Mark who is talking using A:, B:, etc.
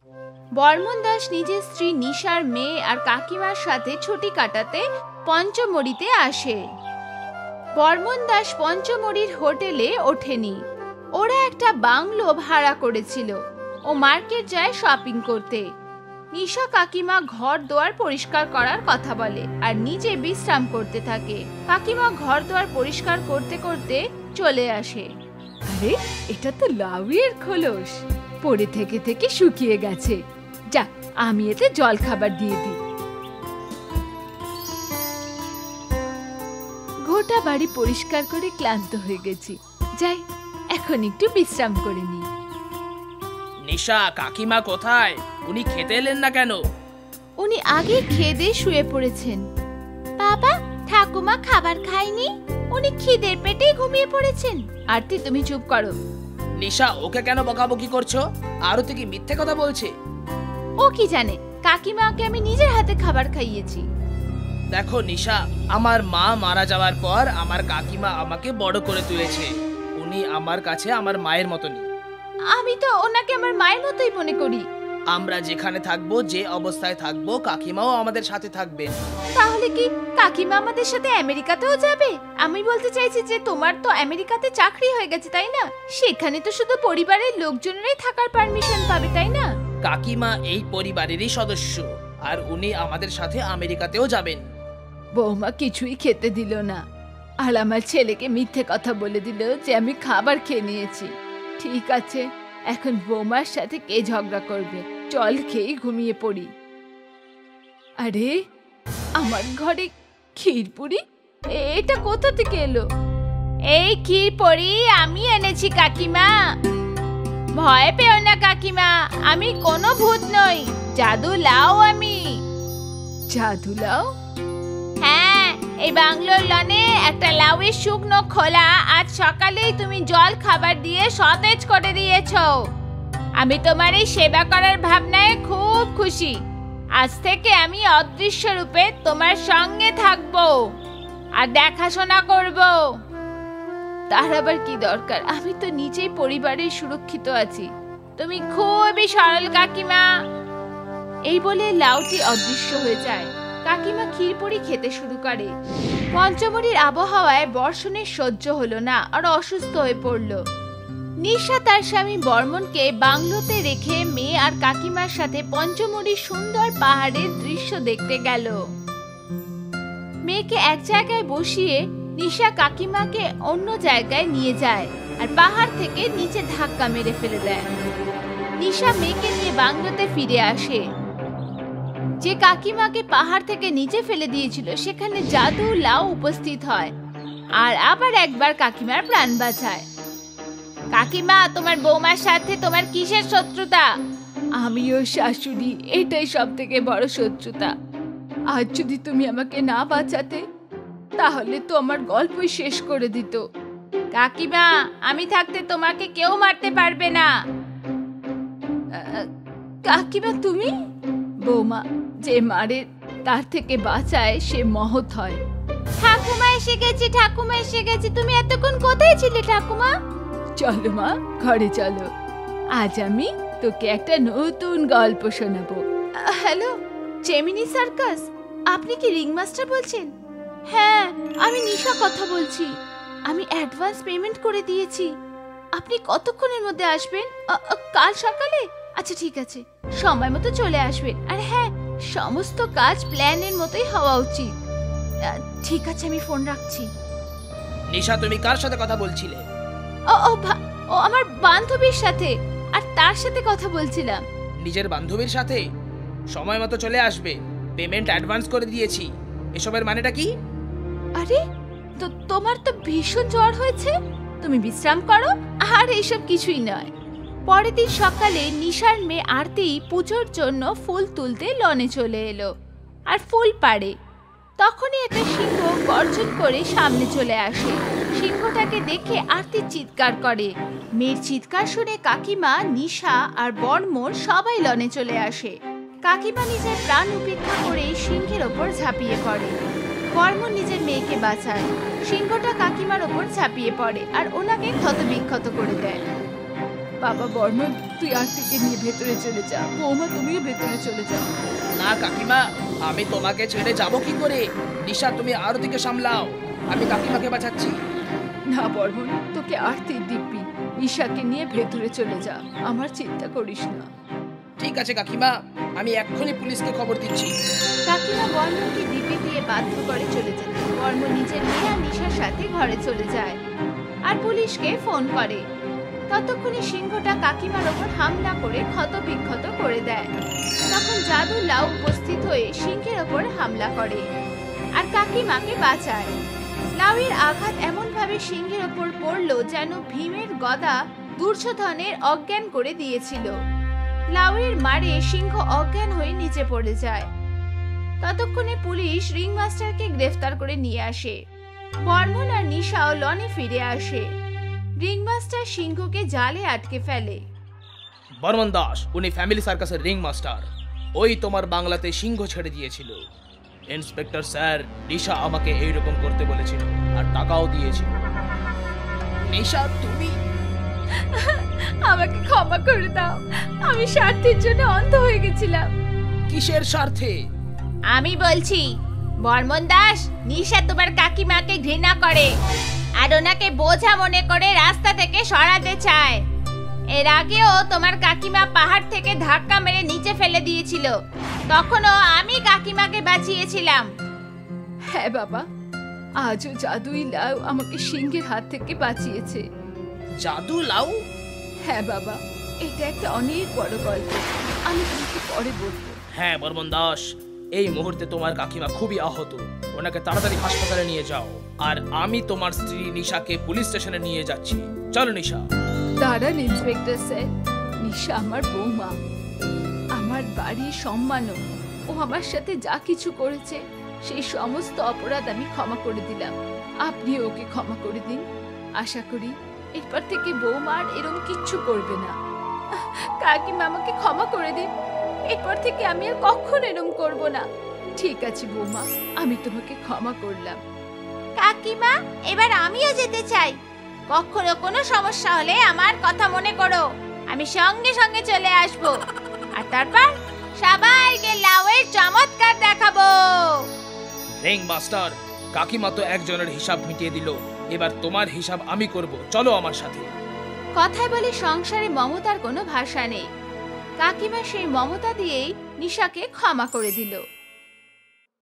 A: বর্মন দাস নিজের স্ত্রী নিশার মেয়ে আর কাকিমার সাথে ছুটি কাটাতে পঞ্চমড়িতে আসে। বর্মন দাস পঞ্চমড়ির হোটেলে ওঠেনি, ওরা একটা বাংলো ভাড়া করেছিল। ও মার্কেট যায় শপিং করতে। নিশা কাকিমা ঘর দুয়ার পরিষ্কার করার কথা বলে আর নিজে বিশ্রাম করতে থাকে। কাকিমা ঘর দুয়ার পরিষ্কার করতে করতে চলে আসে।
B: আরে, এটা তো লাউয়ের খোলস, পড়ে থেকে থেকে শুকিয়ে গেছে। যাক, আমি এতে জল খাবার দিয়ে দিই। গোটা বাড়ি পরিষ্কার করে ক্লান্ত হয়ে গেছি, যাই এখন একটু বিশ্রাম করে নিই।
C: নিশা কাকিমা কোথায়? উনি খেতে এলেন না কেন?
A: উনি আগে খেয়ে দিয়ে শুয়ে পড়েছেন। বাবা, ঠাকুমা খাবার খায়নি, উনি খিদের পেটেই ঘুমিয়ে পড়েছেন। আরতি, তুমি চুপ করো।
C: নিশা, ওকে কেন বকাবকি করছো? আরতি কি মিথ্যে কথা বলছে?
A: ও কি জানে, কাকিমাকে আমি নিজের হাতে খাবার খাইয়েছি।
C: দেখো নিশা, আমার মা মারা যাওয়ার পর আমার কাকিমা আমাকে বড় করে তুলেছে। উনি আমার কাছে আমার মায়ের মতনই।
A: আমি তো ওনাকে আমার মায়ের মতোই মনে করি।
C: আমরা যেখানে থাকবো, যে অবস্থায় থাকবো, কাকিমাও আমাদের সাথে থাকবেন।
A: তাহলে কি কাকিমা আমাদের সাথে আমেরিকাতেও যাবে? আমি বলতে চাইছি যে তোমার তো আমেরিকাতে চাকরি হয়ে গেছে, তাই না? সেখানে তো শুধু পরিবারের লোকজনেরাই থাকার পারমিশন পাবে, তাই না?
C: কাকিমা এই পরিবারেরই সদস্য, আর উনি আমাদের সাথে আমেরিকাতেও যাবেন।
B: বৌমা কিছুই খেতে দিল না, আর আমার ছেলেকে মিথ্যে কথা বলে দিল যে আমি খাবার খেয়ে নিয়েছি। ঠিক আছে, এখন বৌমার সাথে কে ঝগড়া করবে? জল খেয়ে ঘুমিয়ে পড়ি। আরে, আমার ঘরে ক্ষীরপুরি, এটা কোথা থেকে এলো?
A: এই ক্ষীরপুরি আমি এনেছি কাকিমা। ভয় পেও না কাকিমা, আমি কোনো ভূত নই, জাদু লাও আমি।
B: জাদু লাউ?
A: হ্যাঁ, এই বাংলোর লনে একটা লাউয়ের শুকনো খোলা আজ সকালেই তুমি জল খাবার দিয়ে সতেজ করে দিয়েছো। আমি তোমার এই সেবা করার ভাবনায় খুব খুশি। আজ থেকে আমি অদৃশ্য রূপে তোমার সঙ্গে থাকবো আর দেখাশোনা করব।
B: তার আবার কি দরকার? আমি তো নিজেই পরিবারে সুরক্ষিত আছি।
A: তুমি খুবই সরল কাকিমা।
B: এই বলে লাউটি অদৃশ্য হয়ে যায়। কাকিমা ক্ষীরপুরি খেতে শুরু করে। পঞ্চমড়ির আবহাওয়ায় বর্ষণের সহ্য হলো না আর অসুস্থ হয়ে পড়ল। নিশা তার স্বামী বর্মনকে বাংলোতে রেখে মেয়ে আর কাকিমার সাথে পঞ্চমড়ির সুন্দর পাহাড়ের দৃশ্য দেখতে গেল। মেয়েকে এক জায়গায় বসিয়ে নিশা কাকিমাকে অন্য জায়গায় নিয়ে যায় আর পাহাড় থেকে নিচে ধাক্কা মেরে ফেলে দেয়। নিশা মেয়েকে নিয়ে বাংলোতে ফিরে আসে। যে কাকিমাকে পাহাড় থেকে নিচে ফেলে দিয়েছিল সেখানে জাদু লাউ উপস্থিত হয় আর আবার একবার কাকিমার প্রাণ বাঁচায়।
A: কাকিমা, তোমার বৌমার সাথে তোমার কিসের শত্রুতা?
B: আমি ওর শাশুড়ি, এটাই সব থেকে বড় শত্রুতা। আজ যদি তুমি আমাকে না বাঁচাতে তাহলে তো আমার গল্পই শেষ করে দিত।
A: কাকিমা, আমি থাকতে তোমাকে কেউ মারতে পারবে না।
B: কাকিমা তুমি? বৌমা, যে মারে তার থেকে বাঁচায় সে মহৎ হয়।
A: ঠাকুমা এসে গেছে, ঠাকুমা এসে গেছে। তুমি এতক্ষণ কোথায় ছিলে ঠাকুমা?
B: চলো মা, ঘরে চলো। আজ আমি তোকে একটা নতুন গল্প শোনাবো।
A: হ্যালো, জেমিনি সার্কাস, আপনি কি রিংমাস্টার বলছেন? হ্যাঁ, আমি নিশা কথা বলছি। আমি অ্যাডভান্স পেমেন্ট করে দিয়েছি। আপনি কতক্ষণের মধ্যে আসবেন? কাল সকালে? আচ্ছা ঠিক আছে, সময় মতো চলে আসবেন। আর হ্যাঁ, সমস্ত কাজ প্ল্যানের মতোই হওয়া উচিত। ঠিক আছে, আমি ফোন রাখছি।
C: নিশা, তুমি কার সাথে কথা বলছিলে?
A: ও আমার বান্ধবীর সাথে, আর তার সাথে কথা বলছিলাম।
C: নিজের বান্ধবীর সাথে? সময় মতো চলে আসবে, পেমেন্ট অ্যাডভান্স করে দিয়েছি। এসবের মানেটা কি?
A: আরে, তোমার তো ভীষণ জ্বর হয়েছে, তুমি বিশ্রাম করো। আর এইসব কিছুই নয়। পরের দিন সকালে নিশার মেয়ে আরতি পুজোর জন্য ফুল তুলতে লনে চলে এলো আর ফুল পাড়ে। তখনই একটা সিংহ গর্জন করে সামনে চলে আসে। সিংহটাকে দেখে আরতি চিৎকার করে। মেয়ের চিৎকার শুনে কাকিমা, নিশা আর বর্মন সবাই লনে চলে আসে। কাকিমা নিজের প্রাণ উপেক্ষা করে সিংহের ওপর ঝাঁপিয়ে পড়ে। বর্মন নিজের মেয়েকে বাঁচায়। সিংহটা কাকিমার ওপর ঝাঁপিয়ে পড়ে আর ওনাকে ক্ষতবিক্ষত করে দেয়।
B: বাবা বর্মন, তুই আরতিকে নিয়ে ভেতরে চলে যা। বৌমা, তুমিও ভেতরে চলে যাও।
C: না কাকিমা, আমি তোমাকে ছেড়ে যাব কি করে? নিশা, তুমি আরতিকে সামলাও, আমি কাকিমাকে বাঁচাচ্ছি।
B: না বর্মন, তোকে আরতির দিব্যি, ঈশাকে নিয়ে ভেতরে চলে যা। আমার চিন্তা করিস না।
C: ঠিক আছে কাকিমা, আমি এক্ষুনি পুলিশকে খবর দিচ্ছি।
A: কাকিমা বর্মনকে দিব্যি দিয়ে বাধ্য করে চলে যেতে। বর্মন নিজের মেয়ে আর নিশার সাথে ঘরে চলে যায় আর পুলিশকে ফোন করে। ততক্ষণে সিংহটা কাকিমার ওপর হামলা করে ক্ষতবিক্ষত করে দেয়। তখন জাদু লাউ উপস্থিত হয়ে সিংহের ওপর হামলা করে আর কাকিমাকে বাঁচায়। লাউয়ের আঘাত এমন ভাবে সিংহের ওপর পড়লো যেন ভীমের গদা দুর্যোধনের অজ্ঞান করে দিয়েছিল। লাউয়ের মারে সিংহ অজ্ঞান হয়ে নিচে পড়ে যায়। ততক্ষণে পুলিশ রিং মাস্টারকে গ্রেফতার করে নিয়ে আসে। বর্মন আর নিশাও লনে ফিরে আসে। রিং মাস্টার সিংহকে জালে আটকে ফেলে।
C: বর্মন দাস, উনি ফ্যামিলি সার্কাসের রিং মাস্টার। ওই তোমার বাংলাতে সিংহ ছেড়ে দিয়েছিল। ইন্সপেক্টর স্যার, নিশা আমাকে এইরকম করতে বলেছিল আর টাকাও দিয়েছিল। নিশা, তুমি
A: আমাকে ক্ষমা করে দাও, আমি স্বার্থের জন্য অন্ধ হয়ে গেছিলাম।
C: কিসের স্বার্থে?
A: আমি বলছি, বর্মন দাস, নিশা তোমার কাকিমাকে ঘৃণা করে আর ওনাকে বোঝা মনে করে রাস্তা থেকে সরাতে চায়। এর আগেও তোমার কাকিমা পাহাড় থেকে ধাক্কা মেরে নিচে ফেলে দিয়েছিল, তখনও আমি কাকিমাকে বাঁচিয়েছিলাম।
B: হ্যাঁ বাবা, আজও জাদুই লাউ আমাকে সিংহের হাত থেকে বাঁচিয়েছে।
C: জাদু লাউ?
B: হ্যাঁ বাবা, এটা একটা অনেক বড় গল্প, আমি তোমাকে পরে বলবো।
C: হ্যাঁ বর্মন দাস, এই মুহূর্তে তোমার কাকিমা খুবই আহত, ওনাকে তাড়াতাড়ি হাসপাতালে নিয়ে যাও। আর আমি তোমার স্ত্রী নিশাকে পুলিশ স্টেশনে নিয়ে যাচ্ছি। চলো নিশা।
B: দাঁড়ান ইন্সপেক্টর স্যার, নিশা আমার বৌমা, আমার বাড়ির সম্মানও। ও আমার সাথে যা কিছু করেছে সেই সমস্ত অপরাধ আমি ক্ষমা করে দিলাম। আপনি ওকে ক্ষমা করে দিন। আশা করি এরপর থেকে বৌমা আর এরকম কিচ্ছু করবে না।
A: কাকিমা, আমাকে ক্ষমা করে দিন, এরপর থেকে আমি আর কখনো এরকম করব না।
B: ঠিক আছে বৌমা, আমি তোমাকে ক্ষমা করলাম।
A: কাকিমা, এবার আমিও যেতে চাই। কখনো কোনো সমস্যা হলে আমার কথা মনে করো, আমি সঙ্গে সঙ্গে চলে আসব। আর তারপর সবাইকে লাউয়ের চমৎকার দেখাবো।
C: রিং মাস্টার, কাকিমা তো একজনের হিসাব মিটিয়ে দিল, এবার তোমার হিসাব আমি করব। চলো আমার সাথে।
A: কথায় বলে সংসারে মমতার কোনো ভাষা নেই। কাকিমা সেই মমতা দিয়েই নিশাকে ক্ষমা করে দিল।